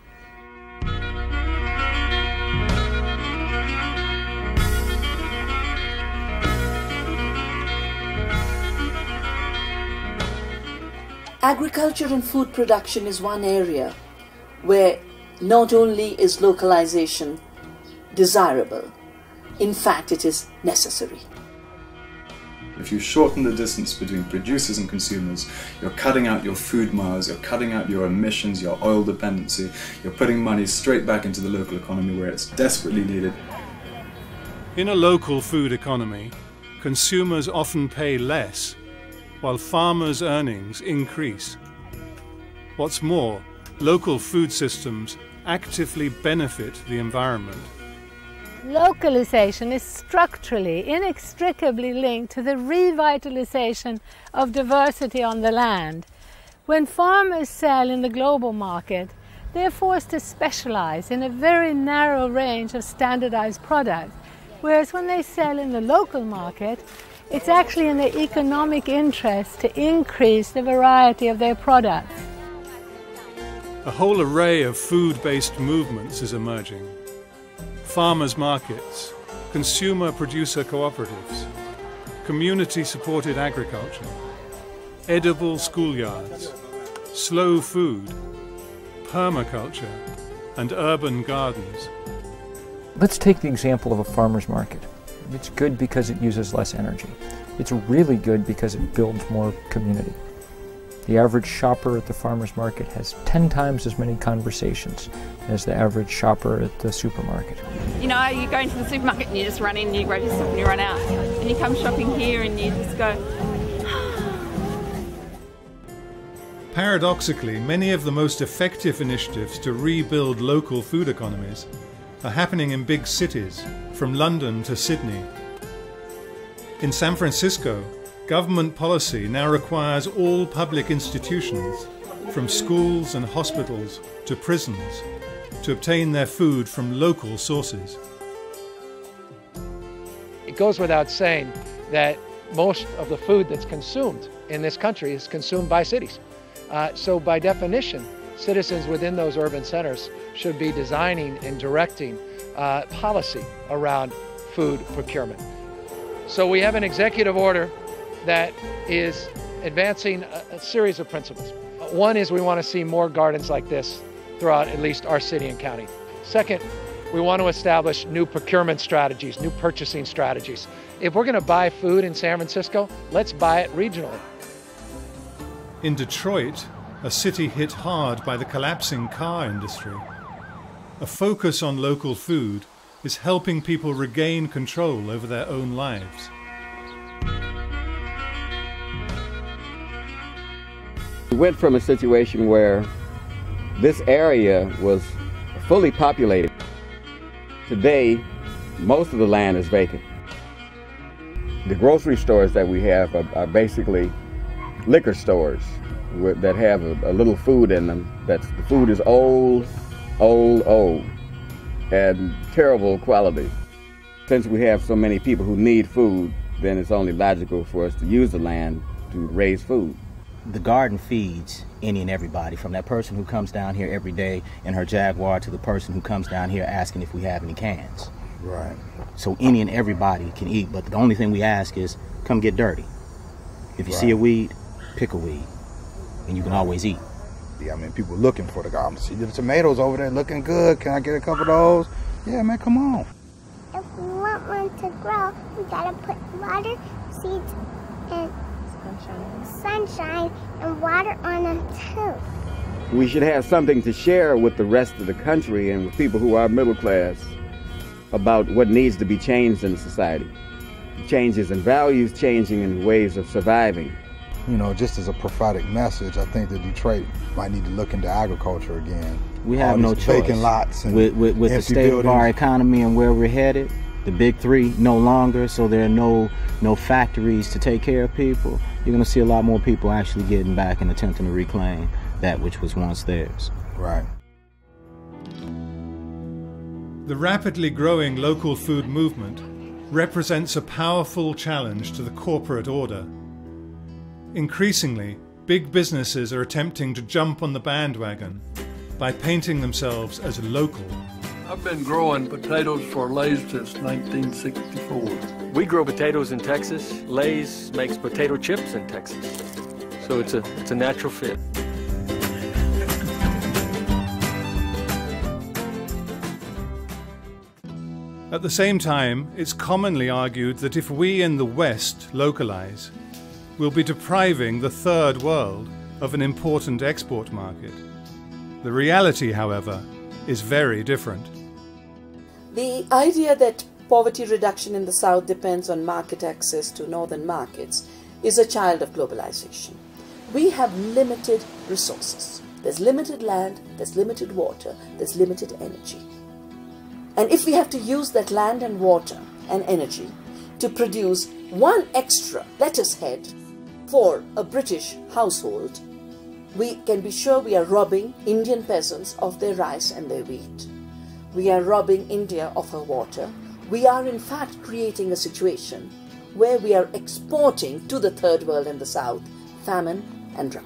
Agriculture and food production is one area where not only is localization desirable, in fact it is necessary.
If you shorten the distance between producers and consumers, you're cutting out your food miles, you're cutting out your emissions, your oil dependency, you're putting money straight back into the local economy where it's desperately needed.
In a local food economy, consumers often pay less, while farmers' earnings increase. What's more, local food systems actively benefit the environment.
Localization is structurally, inextricably linked to the revitalization of diversity on the land. When farmers sell in the global market, they're forced to specialize in a very narrow range of standardized products, whereas when they sell in the local market, it's actually in their economic interest to increase the variety of their products.
A whole array of food-based movements is emerging. Farmers' markets, consumer-producer cooperatives, community-supported agriculture, edible schoolyards, slow food, permaculture, and urban gardens.
Let's take the example of a farmer's market. It's good because it uses less energy. It's really good because it builds more community. The average shopper at the farmer's market has ten times as many conversations as the average shopper at the supermarket.
You know, you go into the supermarket and you just run in and you grab your stuff and you run out. And you come shopping here and you just go...
Paradoxically, many of the most effective initiatives to rebuild local food economies are happening in big cities, from London to Sydney. In San Francisco, government policy now requires all public institutions, from schools and hospitals to prisons, to obtain their food from local sources.
It goes without saying that most of the food that's consumed
in this country is consumed by cities. Uh, so by definition, citizens within those urban centers should be designing and directing uh, policy around food procurement. So we have an executive order that is advancing a, a series of principles. One is we want to see more gardens like this throughout at least our city and county. Second, we want to establish new procurement strategies, new purchasing strategies. If we're going to buy food in San Francisco, let's buy it regionally.
In Detroit, a city hit hard by the collapsing car industry, a focus on local food is helping people regain control over their own lives.
We went from a situation where this area was fully populated. Today, most of the land is vacant. The grocery stores that we have are, are basically liquor stores with, that have a, a little food in them. That's, the food is old, old, old, and terrible quality. Since we have so many people who need food, then it's only logical for us to use the land to raise food.
The garden feeds any and everybody, from that person who comes down here every day in her Jaguar to the person who comes down here asking if we have any cans.
Right.
So any and everybody can eat, but the only thing we ask is come get dirty. If you
Right.
see a weed, pick a weed, and you can always eat.
Yeah, I mean, people looking for the garden. See the tomatoes over there looking good. Can I get a couple of those? Yeah, man, come on.
If we want one to grow, we gotta put water, seeds, and sunshine, sunshine and water on them too.
We should have something to share with the rest of the country and with people who are middle class about what needs to be changed in society. Changes in values, changing in ways of surviving.
You know, just as a prophetic message, I think that Detroit might need to look into agriculture again.
We have
All
no
these
choice.
vacant lots and
with with, with the
empty
state
buildings.
of our economy and where we're headed, the big three no longer, so there are no no factories to take care of people. You're going to see a lot more people actually getting back and attempting to reclaim that which was once theirs.
Right.
The rapidly growing local food movement represents a powerful challenge to the corporate order. Increasingly, big businesses are attempting to jump on the bandwagon by painting themselves as local.
I've been growing potatoes for Lay's since nineteen sixty-four.
We grow potatoes in Texas. Lay's makes potato chips in Texas. So it's a, it's a natural fit.
At the same time, it's commonly argued that if we in the West localize, we'll be depriving the third world of an important export market. The reality, however, is very different.
The idea that poverty reduction in the South depends on market access to northern markets is a child of globalization. We have limited resources. There's limited land, there's limited water, there's limited energy. And if we have to use that land and water and energy to produce one extra lettuce head for a British household, we can be sure we are robbing Indian peasants of their rice and their wheat. We are robbing India of her water. We are in fact creating a situation where we are exporting to the third world and the South famine and drought.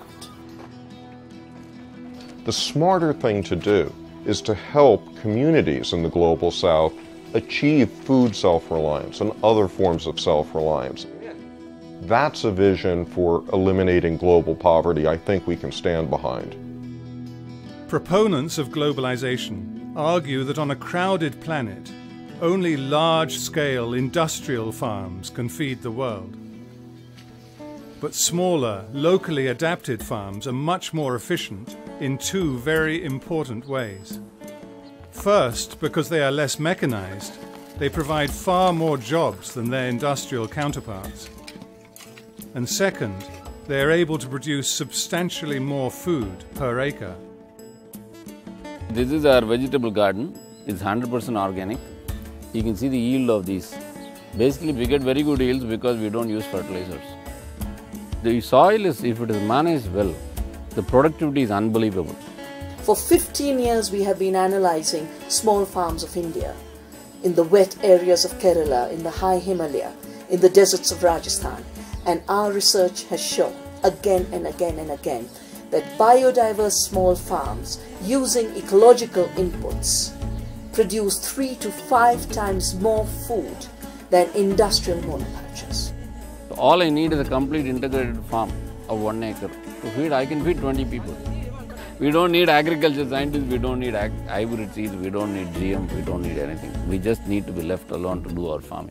The smarter thing to do is to help communities in the global South achieve food self-reliance and other forms of self-reliance. That's a vision for eliminating global poverty I think we can stand behind.
Proponents of globalization argue that on a crowded planet, only large-scale industrial farms can feed the world. But smaller, locally adapted farms are much more efficient in two very important ways. First, because they are less mechanized, they provide far more jobs than their industrial counterparts. And second, they are able to produce substantially more food per acre.
This is our vegetable garden. It's one hundred percent organic. You can see the yield of these. Basically, we get very good yields because we don't use fertilizers. The soil is, if it is managed well, the productivity is unbelievable.
For fifteen years we have been analyzing small farms of India, in the wet areas of Kerala, in the high Himalaya, in the deserts of Rajasthan, and our research has shown again and again and again that biodiverse small farms using ecological inputs produce three to five times more food than industrial monocultures.
All I need is a complete integrated farm of one acre. To feed, I can feed twenty people. We don't need agriculture scientists, we don't need ag hybrid seeds, we don't need G M, we don't need anything. We just need to be left alone to do our farming.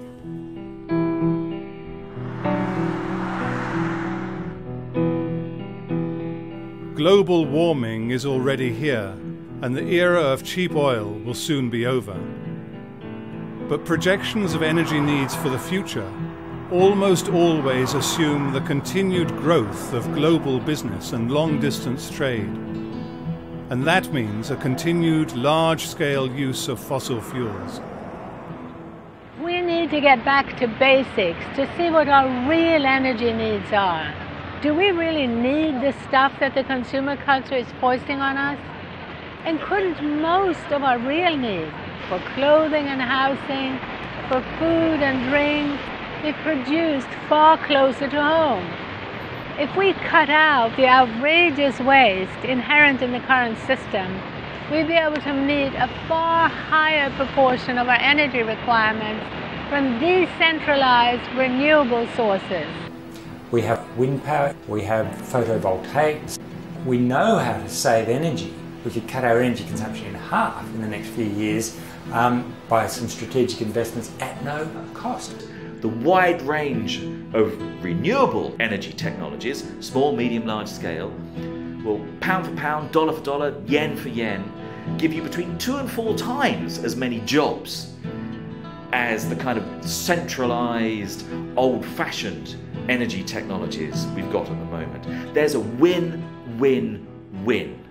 Global warming is already here, and the era of cheap oil will soon be over. But projections of energy needs for the future almost always assume the continued growth of global business and long-distance trade. And that means a continued large-scale use of fossil fuels.
We need to get back to basics to see what our real energy needs are. Do we really need the stuff that the consumer culture is foisting on us? And couldn't most of our real needs for clothing and housing, for food and drink, be produced far closer to home? If we cut out the outrageous waste inherent in the current system, we'd be able to meet a far higher proportion of our energy requirements from decentralized renewable sources.
We have wind power, we have photovoltaics. We know how to save energy. We could cut our energy consumption in half in the next few years um, by some strategic investments at no cost.
The wide range of renewable energy technologies, small, medium, large scale, will pound for pound, dollar for dollar, yen for yen, give you between two and four times as many jobs as the kind of centralized, old-fashioned energy technologies we've got at the moment. There's a win-win-win.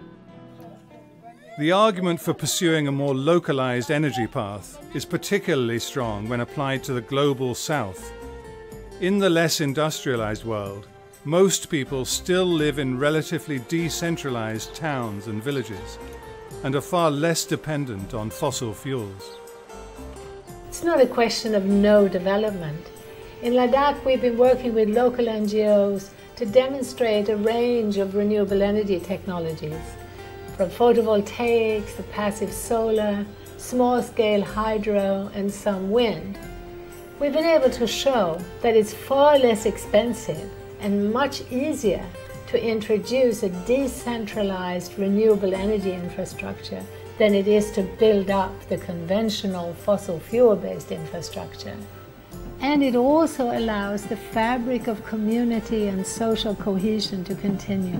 The argument for pursuing a more localized energy path is particularly strong when applied to the global south. In the less industrialized world, most people still live in relatively decentralized towns and villages and are far less dependent on fossil fuels.
It's not a question of no development. In Ladakh, we've been working with local N G Os to demonstrate a range of renewable energy technologies, from photovoltaics to passive solar, small-scale hydro, and some wind. We've been able to show that it's far less expensive and much easier to introduce a decentralized renewable energy infrastructure than it is to build up the conventional fossil fuel-based infrastructure. And it also allows the fabric of community and social cohesion to continue.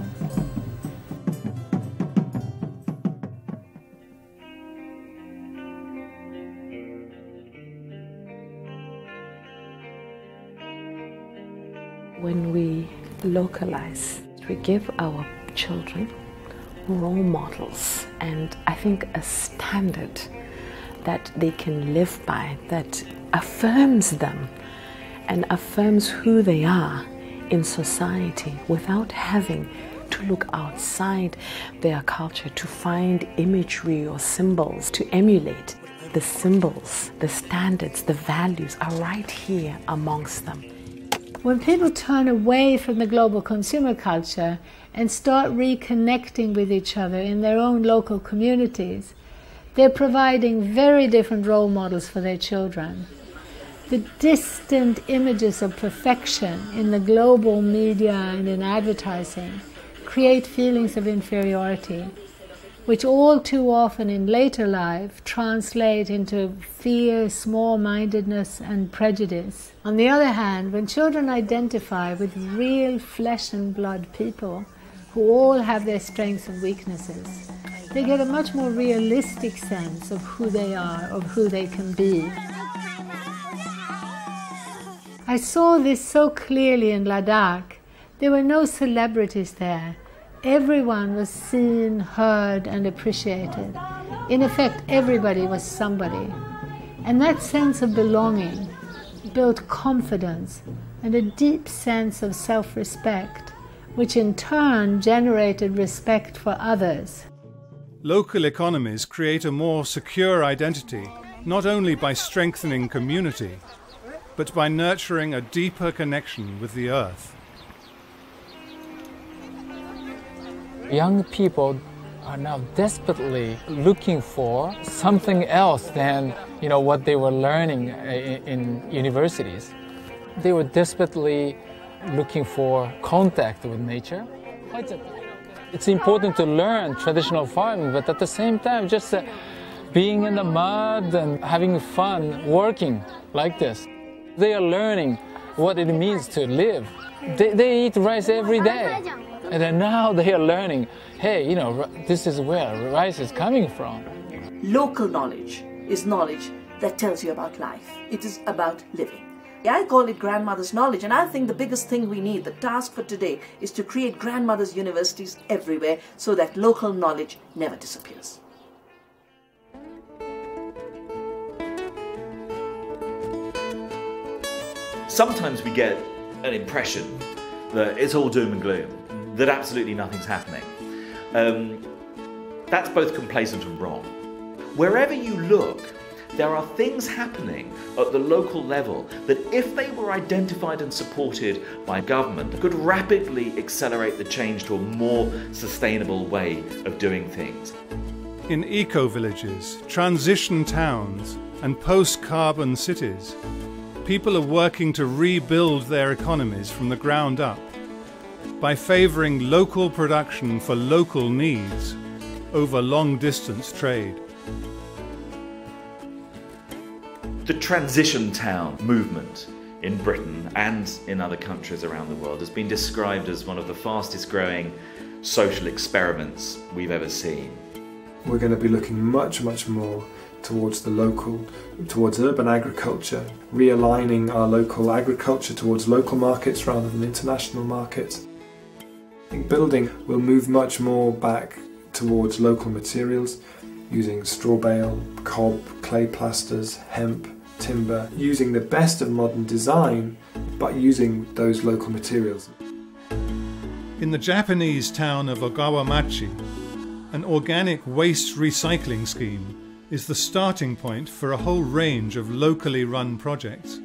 When we localize, we give our children role models and I think a standard that they can live by that affirms them and affirms who they are in society without having to look outside their culture to find imagery or symbols to emulate. The symbols, the standards, the values are right here amongst them.
When people turn away from the global consumer culture and start reconnecting with each other in their own local communities, they're providing very different role models for their children. The distant images of perfection in the global media and in advertising create feelings of inferiority, which all too often in later life translate into fear, small-mindedness, and prejudice. On the other hand, when children identify with real flesh and blood people who all have their strengths and weaknesses, they get a much more realistic sense of who they are, of who they can be. I saw this so clearly in Ladakh. There were no celebrities there. Everyone was seen, heard, and appreciated. In effect, everybody was somebody. And that sense of belonging built confidence and a deep sense of self-respect, which in turn generated respect for others.
Local economies create a more secure identity, not only by strengthening community, but by nurturing a deeper connection with the earth.
Young people are now desperately looking for something else than, you know, what they were learning in, in universities. They were desperately looking for contact with nature. It's important to learn traditional farming, but at the same time, just uh, being in the mud and having fun working like this. They are learning what it means to live. They, they eat rice every day. And then now they are learning, hey, you know, this is where rice is coming from.
Local knowledge is knowledge that tells you about life. It is about living. I call it grandmother's knowledge, and I think the biggest thing we need, the task for today, is to create grandmother's universities everywhere so that local knowledge never disappears.
Sometimes we get an impression that it's all doom and gloom, that absolutely nothing's happening. Um, that's both complacent and wrong. Wherever you look, there are things happening at the local level that, if they were identified and supported by government, could rapidly accelerate the change to a more sustainable way of doing things.
In eco-villages, transition towns, and post-carbon cities, people are working to rebuild their economies from the ground up by favouring local production for local needs over long-distance trade.
The transition town movement in Britain and in other countries around the world has been described as one of the fastest growing social experiments we've ever seen.
We're going to be looking much, much more towards the local, towards urban agriculture, realigning our local agriculture towards local markets rather than international markets. I think building will move much more back towards local materials, using straw bale, cob, clay plasters, hemp, timber, using the best of modern design, but using those local materials.
In the Japanese town of Ogawamachi, an organic waste recycling scheme is the starting point for a whole range of locally run projects.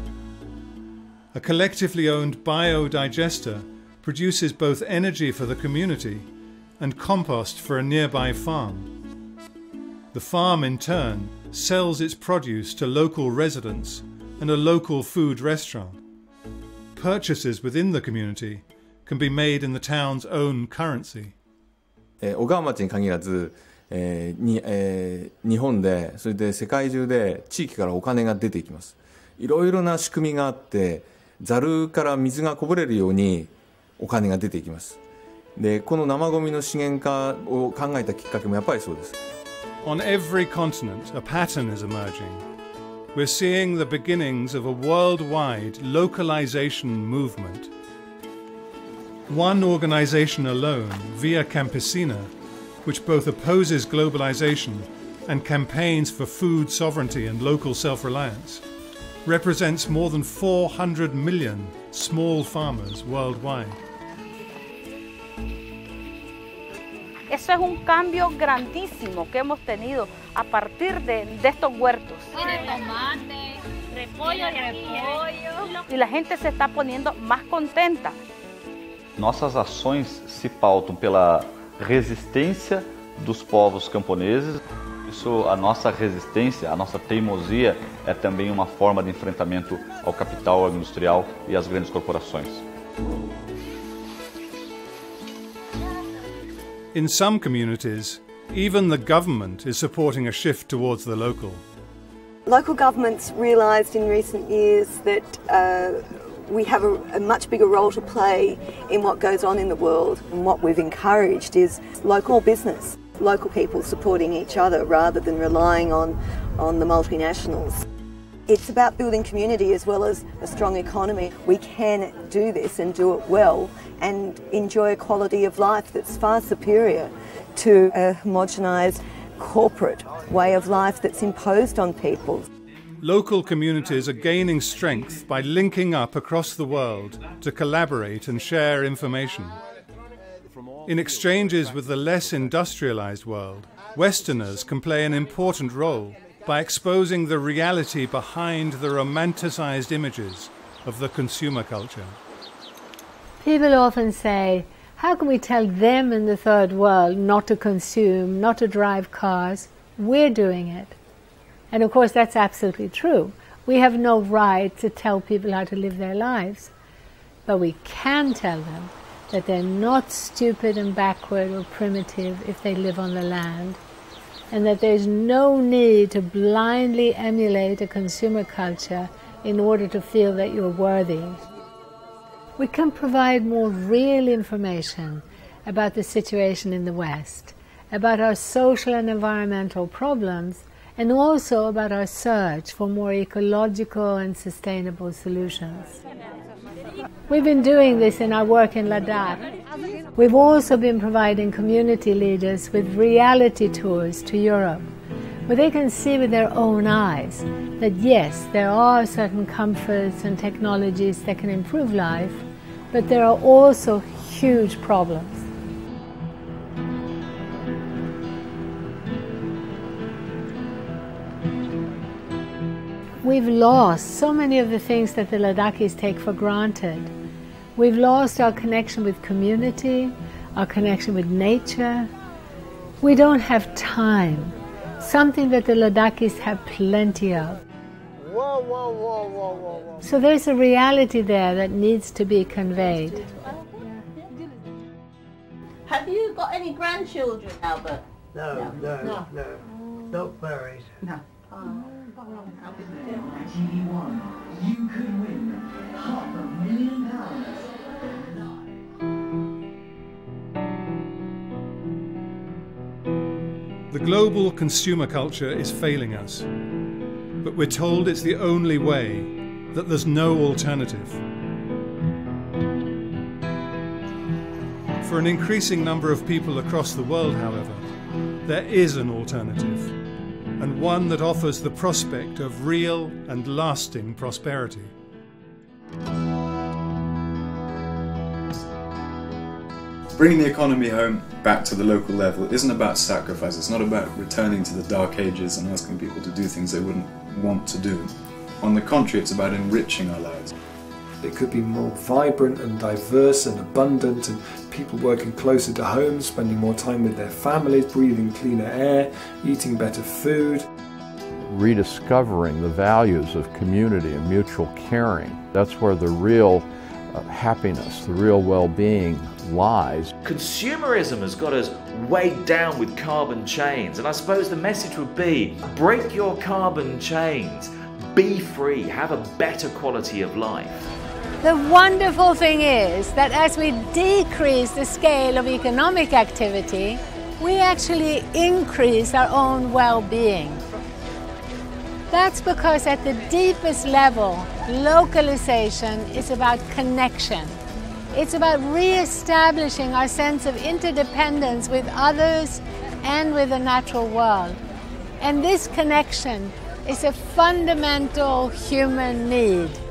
A collectively owned biodigester produces both energy for the community and compost for a nearby farm. The farm, in turn, sells its produce to local residents and a local food restaurant. Purchases within the community can be made in the town's own currency.
えー、小川町に限らず、えーにえー、日本でそれで世界中で地域からお金が出ていきます。いろいろな仕組みがあってざるから水がこぼれるようにお金が出ていきます。でこの生ゴミの資源化を考えたきっかけもやっぱりそうです。
On every continent, a pattern is emerging. We're seeing the beginnings of a worldwide localization movement. One organization alone, Via Campesina, which both opposes globalization and campaigns for food sovereignty and local self-reliance, represents more than four hundred million small farmers worldwide.
Eso es un cambio grandísimo que hemos tenido a partir de, de estos huertos.
Tiene tomate, repollo, repollo.
Y la gente se está poniendo más contenta.
Nossas ações se pautam pela resistência dos povos camponeses. Isso, a nossa resistência, a nossa teimosia é também uma forma de enfrentamento ao capital industrial e às grandes corporações.
In some communities, even the government is supporting a shift towards the local.
Local governments realised in recent years that uh, we have a, a much bigger role to play in what goes on in the world, and what we've encouraged is local business, local people supporting each other rather than relying on, on the multinationals. It's about building community as well as a strong economy. We can do this and do it well and enjoy a quality of life that's far superior to a homogenised corporate way of life that's imposed on people.
Local communities are gaining strength by linking up across the world to collaborate and share information. In exchanges with the less industrialized world, Westerners can play an important role by exposing the reality behind the romanticized images of the consumer culture.
People often say, How can we tell them in the third world not to consume, not to drive cars? We're doing it. And of course that's absolutely true. We have no right to tell people how to live their lives. But we can tell them that they're not stupid and backward or primitive if they live on the land, and that there's no need to blindly emulate a consumer culture in order to feel that you're worthy. We can provide more real information about the situation in the West, about our social and environmental problems, and also about our search for more ecological and sustainable solutions. We've been doing this in our work in Ladakh. We've also been providing community leaders with reality tours to Europe, where they can see with their own eyes that yes, there are certain comforts and technologies that can improve life, but there are also huge problems. We've lost so many of the things that the Ladakhis take for granted. We've lost our connection with community, our connection with nature. We don't have time, something that the Ladakhis have plenty of.
Whoa, whoa, whoa, whoa, whoa, whoa.
So there's a reality there that needs to be conveyed.
Have you got any grandchildren, Albert?
No, no, no, no. Not married.
No. Oh.
T V one, you could win half a million pounds.
The global consumer culture is failing us, but we're told it's the only way, that there's no alternative. For an increasing number of people across the world, however, there is an alternative, and one that offers the prospect of real and lasting prosperity.
Bringing the economy home back to the local level isn't about sacrifice. It's not about returning to the dark ages and asking people to do things they wouldn't want to do. On the contrary, it's about enriching our lives.
It could be more vibrant and diverse and abundant, and people working closer to home, spending more time with their families, breathing cleaner air, eating better food.
Rediscovering the values of community and mutual caring. That's where the real uh, happiness, the real well-being lies.
Consumerism has got us weighed down with carbon chains, and I suppose the message would be, break your carbon chains, be free, have a better quality of life.
The wonderful thing is that as we decrease the scale of economic activity, we actually increase our own well-being. That's because at the deepest level, localization is about connection. It's about re-establishing our sense of interdependence with others and with the natural world. And this connection is a fundamental human need.